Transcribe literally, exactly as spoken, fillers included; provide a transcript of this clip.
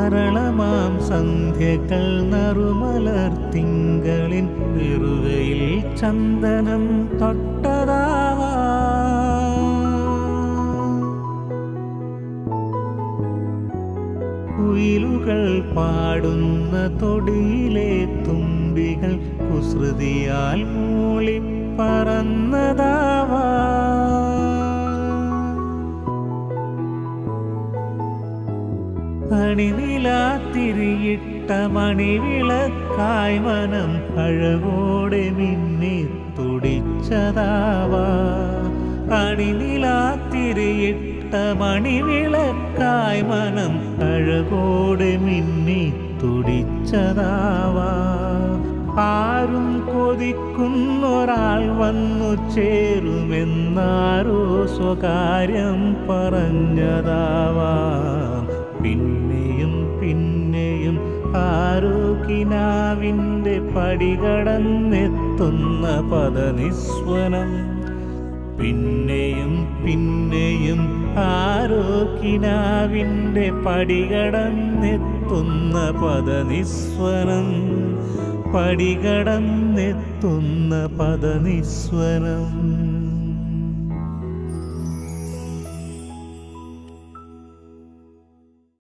സരളമാം സന്ധ്യകൾ നറുമലർത്തിങ്കളിൻ വെറുകയിൽ ചന്ദനം തൊട്ടതാവാ. കുയിലുകൾ പാടുന്ന തൊടിയിലെ തുമ്പികൾ കുസൃതിയാൽ മൂളി പറന്നതാവാ. അണിനിലാത്തിരിയിട്ട മണിവിളക്കായി മനം അഴകോടെ മിന്നി തുടിച്ചതാവാ. അണിനിലാത്തിരിയിട്ട മണിവിളക്കായി മനം അഴകോടെ മിന്നി തുടിച്ചതാവാ. ആരും കൊതിക്കുന്നൊരാൾ വന്നു ചേരുമെന്നാരോ സ്വകാര്യം പറഞ്ഞതാവാം. പിന്നെയും പിന്നെയും ആരോ കിനാവിൻ്റെ പടികടന്നെത്തുന്ന പദനിസ്വനം. പിന്നെയും പിന്നെയും ആരോ കിനാവിൻ്റെ പടികടന്നെത്തുന്ന പദനിസ്വനം. പടികടന്നെത്തുന്ന പദനിസ്വനം.